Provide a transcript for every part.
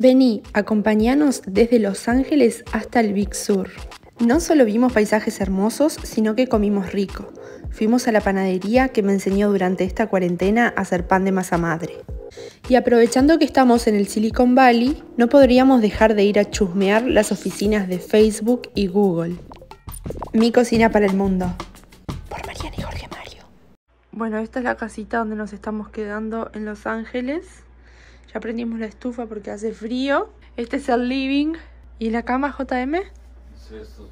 Vení, acompañanos desde Los Ángeles hasta el Big Sur. No solo vimos paisajes hermosos, sino que comimos rico. Fuimos a la panadería que me enseñó durante esta cuarentena a hacer pan de masa madre. Y aprovechando que estamos en el Silicon Valley, no podríamos dejar de ir a chusmear las oficinas de Facebook y Google. Mi cocina para el mundo. Por Mariana y Jorge Mario. Bueno, esta es la casita donde nos estamos quedando en Los Ángeles. Ya prendimos la estufa porque hace frío. Este es el living. ¿Y la cama, JM? Sí, esto.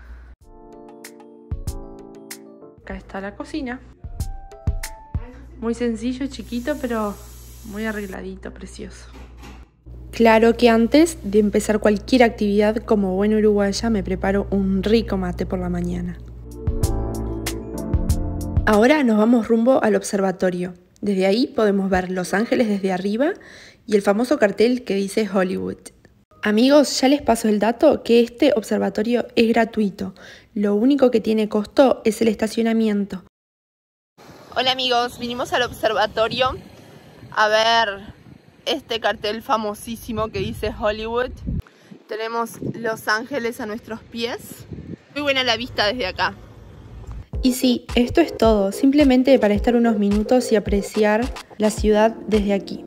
Acá está la cocina. Muy sencillo, chiquito, pero muy arregladito, precioso. Claro que antes de empezar cualquier actividad como buena uruguaya me preparo un rico mate por la mañana. Ahora nos vamos rumbo al observatorio. Desde ahí podemos ver Los Ángeles desde arriba y el famoso cartel que dice Hollywood. Amigos, ya les paso el dato que este observatorio es gratuito. Lo único que tiene costo es el estacionamiento. Hola amigos, vinimos al observatorio a ver este cartel famosísimo que dice Hollywood. Tenemos Los Ángeles a nuestros pies. Muy buena la vista desde acá. Y sí, esto es todo, simplemente para estar unos minutos y apreciar la ciudad desde aquí.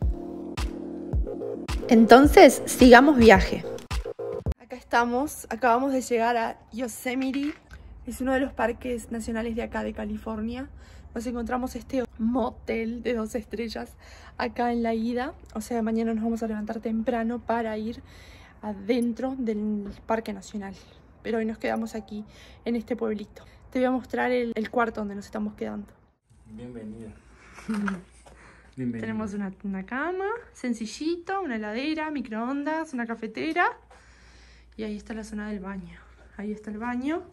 Entonces, sigamos viaje. Acá estamos, acabamos de llegar a Yosemite. Es uno de los parques nacionales de acá de California. Nos encontramos este motel de 2 estrellas acá en la ida. O sea, mañana nos vamos a levantar temprano para ir adentro del parque nacional. Pero hoy nos quedamos aquí, en este pueblito. Te voy a mostrar el cuarto donde nos estamos quedando. Bienvenida. Tenemos una cama, sencillito, una heladera, microondas, una cafetera. Y ahí está la zona del baño. Ahí está el baño.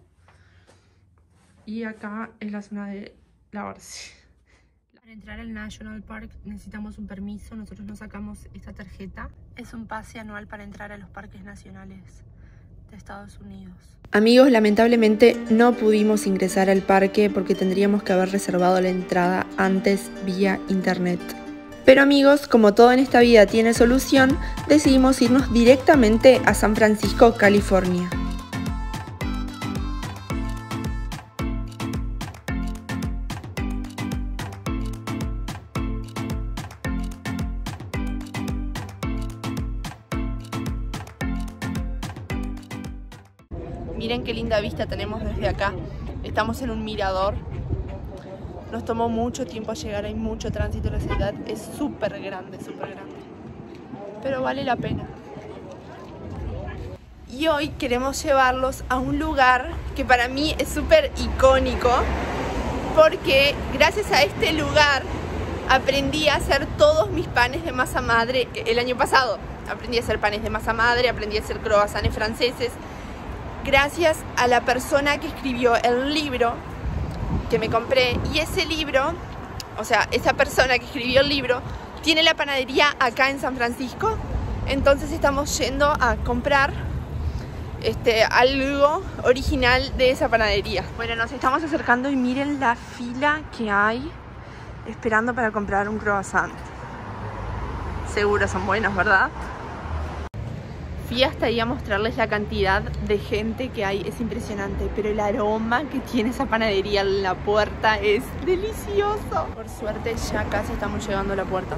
Y acá es la zona de lavarse. Para entrar al National Park necesitamos un permiso. Nosotros nos sacamos esta tarjeta. Es un pase anual para entrar a los parques nacionales de Estados Unidos. Amigos, lamentablemente no pudimos ingresar al parque porque tendríamos que haber reservado la entrada antes vía internet. Pero amigos, como todo en esta vida tiene solución, decidimos irnos directamente a San Francisco, California. Miren qué linda vista tenemos desde acá. Estamos en un mirador. Nos tomó mucho tiempo llegar, hay mucho tránsito en la ciudad. Es súper grande, pero vale la pena. Y hoy queremos llevarlos a un lugar que para mí es súper icónico, porque gracias a este lugar aprendí a hacer todos mis panes de masa madre el año pasado. Aprendí a hacer panes de masa madre, aprendí a hacer croissants franceses. Gracias a la persona que escribió el libro que me compré. Y ese libro, o sea, esa persona que escribió el libro tiene la panadería acá en San Francisco. Entonces estamos yendo a comprar algo original de esa panadería. Bueno, nos estamos acercando y miren la fila que hay esperando para comprar un croissant. Seguro son buenos, ¿verdad? Fui hasta ahí a mostrarles la cantidad de gente que hay, es impresionante, pero el aroma que tiene esa panadería en la puerta es delicioso. Por suerte ya casi estamos llegando a la puerta.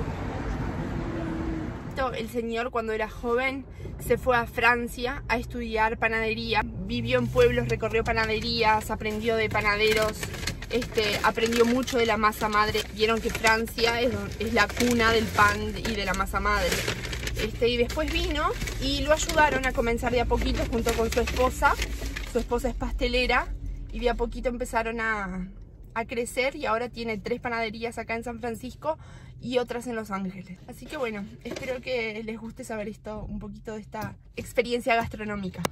El señor cuando era joven se fue a Francia a estudiar panadería, vivió en pueblos, recorrió panaderías, aprendió de panaderos, aprendió mucho de la masa madre. Vieron que Francia es la cuna del pan y de la masa madre. Y después vino y lo ayudaron a comenzar de a poquito junto con su esposa. Su esposa es pastelera y de a poquito empezaron a crecer y ahora tiene 3 panaderías acá en San Francisco y otras en Los Ángeles. Así que bueno, espero que les guste saber esto, un poquito de esta experiencia gastronómica.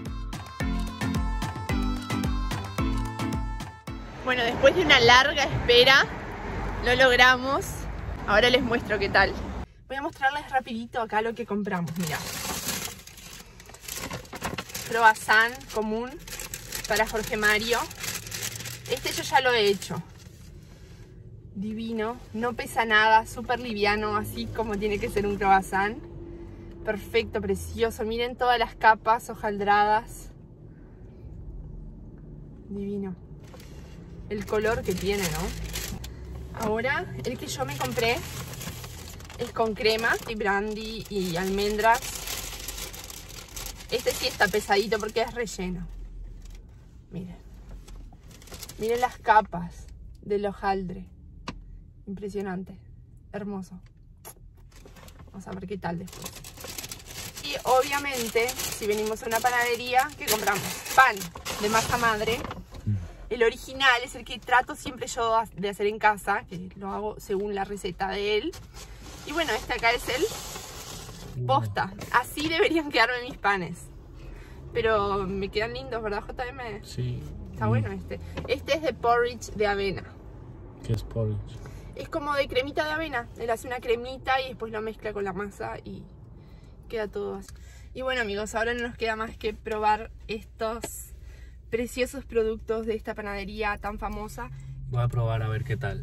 Bueno, después de una larga espera lo logramos. Ahora les muestro qué tal. Voy a mostrarles rapidito acá lo que compramos, mirá. Croissant común para Jorge Mario. Yo ya lo he hecho. Divino, no pesa nada, súper liviano, así como tiene que ser un croissant. Perfecto, precioso. Miren todas las capas hojaldradas. Divino. El color que tiene, ¿no? Ahora, el que yo me compré es con crema y brandy y almendras. Este sí está pesadito porque es relleno. Miren. Miren las capas del hojaldre. Impresionante. Hermoso. Vamos a ver qué tal después. Y obviamente, si venimos a una panadería, ¿qué compramos? Pan de masa madre. El original es el que trato siempre yo de hacer en casa, que lo hago según la receta de él. Y bueno, este acá es el posta. Así deberían quedarme mis panes. Pero me quedan lindos, ¿verdad, JM? Sí. Está bueno este. Este es de porridge de avena. ¿Qué es porridge? Es como de cremita de avena. Él hace una cremita y después lo mezcla con la masa y queda todo así. Y bueno, amigos, ahora no nos queda más que probar estos preciosos productos de esta panadería tan famosa. Voy a probar a ver qué tal.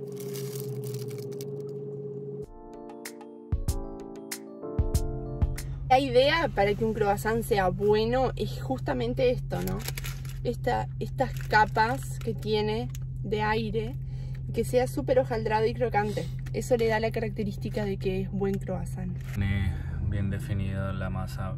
La idea para que un croissant sea bueno es justamente esto, ¿no? Estas capas que tiene de aire, que sea súper hojaldrado y crocante. Eso le da la característica de que es buen croissant. Tiene bien definida la masa,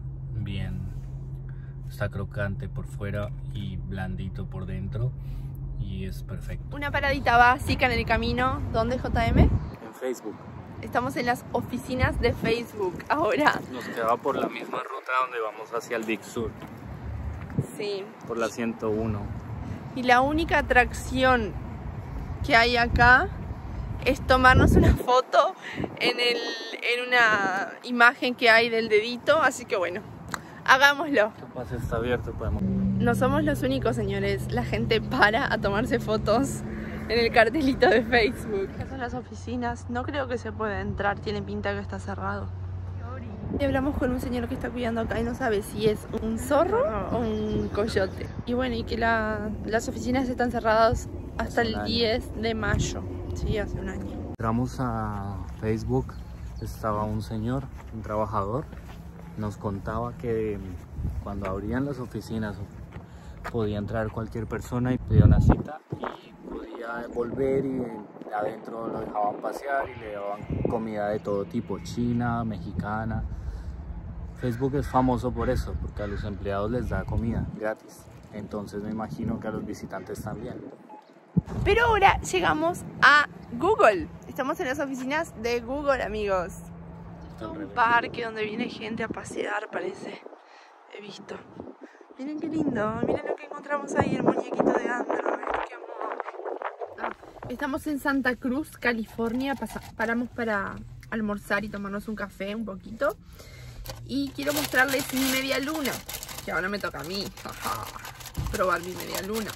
está crocante por fuera y blandito por dentro y es perfecto. Una paradita básica en el camino. ¿Dónde, JM? En Facebook. Estamos en las oficinas de Facebook ahora. Nos queda por la misma ruta donde vamos hacia el Big Sur, Sí. por la 101. Y la única atracción que hay acá es tomarnos una foto en una imagen que hay del dedito. Así que bueno, hagámoslo. El pase está abierto, podemos. No somos los únicos, señores. La gente para a tomarse fotos en el cartelito de Facebook. Estas son las oficinas. No creo que se pueda entrar. Tiene pinta que está cerrado. Y hablamos con un señor que está cuidando acá y no sabe si es un zorro o un coyote. Y bueno, y que las oficinas están cerradas hasta el 10 de mayo. Sí, hace un año. Entramos a Facebook, estaba un señor, un trabajador, nos contaba que cuando abrían las oficinas podía entrar cualquier persona y pedía una cita y podía volver y adentro lo dejaban pasear y le daban comida de todo tipo, china, mexicana. Facebook es famoso por eso, porque a los empleados les da comida gratis, entonces me imagino que a los visitantes también. Pero ahora llegamos a Google. Estamos en las oficinas de Google, amigos. Es un parque donde viene gente a pasear, parece. He visto. Miren qué lindo. Miren lo que encontramos ahí, el muñequito de Android. Qué amor. Estamos en Santa Cruz, California. Paramos para almorzar y tomarnos un café un poquito. Y quiero mostrarles mi media luna, que ahora me toca a mí. Probar mi media luna.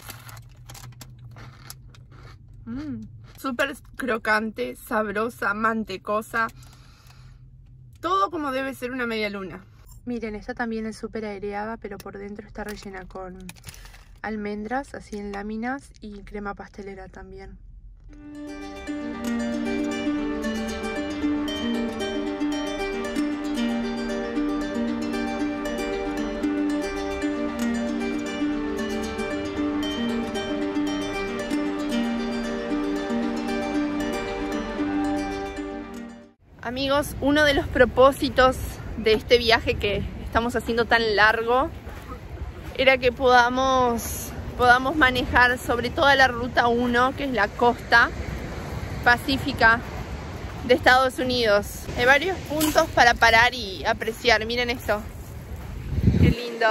Súper crocante, sabrosa, mantecosa. Todo como debe ser una media luna. Miren, esta también es súper aireada, pero por dentro está rellena con almendras, así en láminas, y crema pastelera también. Amigos, uno de los propósitos de este viaje que estamos haciendo tan largo era que podamos manejar sobre toda la ruta 1, que es la costa pacífica de Estados Unidos. Hay varios puntos para parar y apreciar. Miren esto. Qué lindo.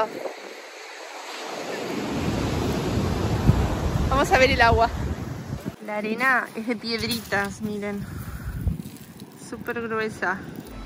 Vamos a ver el agua. La arena es de piedritas, miren. Súper gruesa.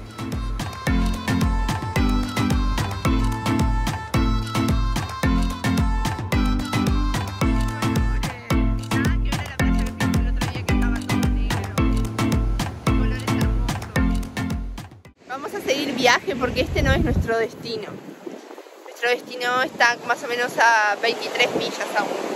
Vamos a seguir viaje porque este no es nuestro destino. Nuestro destino está más o menos a 23 millas aún.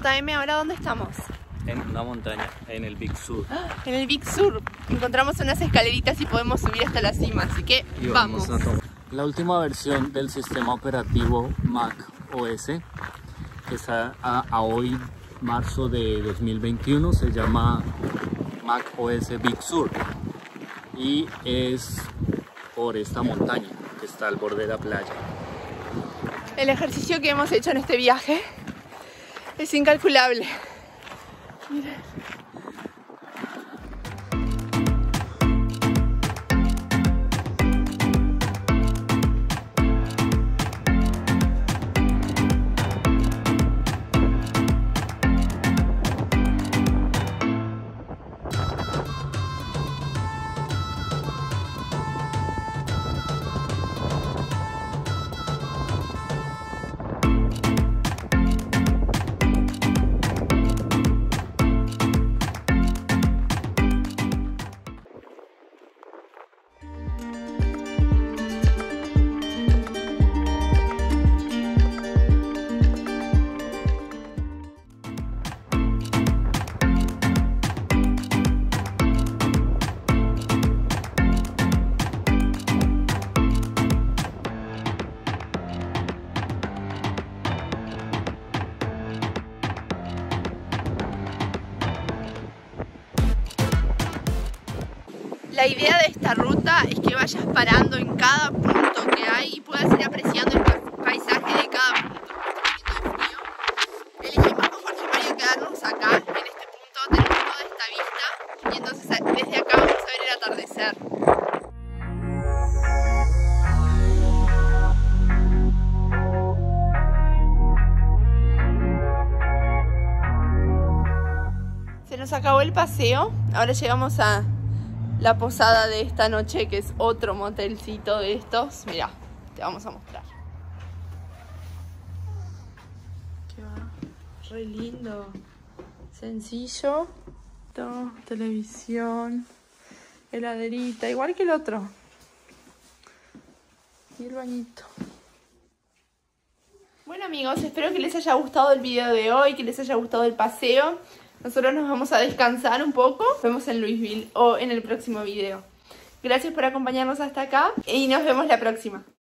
JM, ¿ahora dónde estamos? En una montaña, en el Big Sur. En el Big Sur. Encontramos unas escaleritas y podemos subir hasta la cima, así que vamos. La última versión del sistema operativo Mac OS, que está a hoy, marzo de 2021, se llama Mac OS Big Sur. Y es por esta montaña que está al borde de la playa. El ejercicio que hemos hecho en este viaje es incalculable. Miren. La idea de esta ruta es que vayas parando en cada punto que hay y puedas ir apreciando el paisaje de cada punto. Elegimos con Jorge Mario quedarnos acá, en este punto tenemos toda esta vista y entonces desde acá vamos a ver el atardecer. Se nos acabó el paseo, ahora llegamos a la posada de esta noche, que es otro motelcito de estos. Mirá, te vamos a mostrar. Qué va, re lindo. Sencillo. Televisión, heladerita, igual que el otro. Y el bañito. Bueno amigos, espero que les haya gustado el video de hoy, que les haya gustado el paseo. Nosotros nos vamos a descansar un poco. Nos vemos en Louisville o en el próximo video. Gracias por acompañarnos hasta acá y nos vemos la próxima.